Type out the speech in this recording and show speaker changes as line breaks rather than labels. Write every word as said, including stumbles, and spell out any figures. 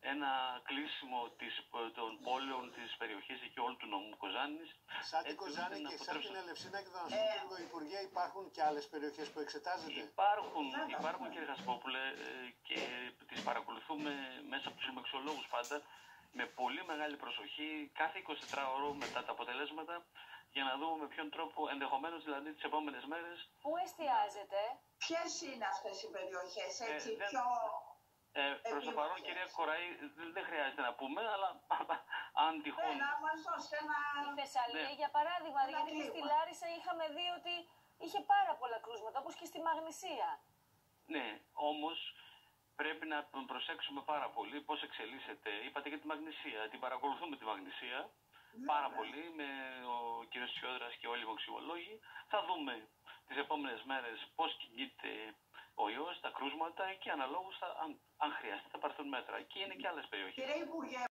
ένα κλείσιμο της, των πόλεων της περιοχής εκεί όλου του νομού Κοζάνης.
Σαν την Κοζάνη και σαν την Ελευσίνα και τον Αστροπύργο, Υπουργέ, υπάρχουν και άλλες περιοχές που εξετάζετε?
Υπάρχουν, υπάρχουν κύριε Χασπόπουλε, και τις παρακολουθούμε μέσα από τους λοιμοξιολόγους πάντα με πολύ μεγάλη προσοχή κάθε εικοσιτετράωρο μετά τα αποτελέσματα, για να δούμε με ποιον τρόπο, ενδεχομένως δηλαδή τις επόμενες μέρες.
Πού εστιάζετε?
Ποιες είναι αυτές οι περιοχές, έτσι,
ε, δεν...
πιο...
Ε, προς το παρόν, κυρία Κοραή, δεν χρειάζεται να πούμε, αλλά αν τυχόν...
Ναι, να μας δώσετε ένα...
Η Θεσσαλία, ναι, για παράδειγμα,
ένα
γιατί
κλίμα.
στη Λάρισα είχαμε δει ότι είχε πάρα πολλά κρούσματα, όπως και στη Μαγνησία.
Ναι, όμως πρέπει να προσέξουμε πάρα πολύ πώς εξελίσσεται. Είπατε για τη Μαγνησία, την παρακολουθούμε τη Μαγνησία ναι, πάρα ναι. πολύ με ο κ. Τσιόδρας και όλοι οι λοιμοξιολόγοι. Θα δούμε τις επόμενες μέρες πώς κινείται ο ιός, τα κρούσματα και αναλόγως, θα, αν, αν χρειαστεί, θα πάρθουν μέτρα. Και είναι και άλλες περιοχές.
Κύριε Υπουργέ,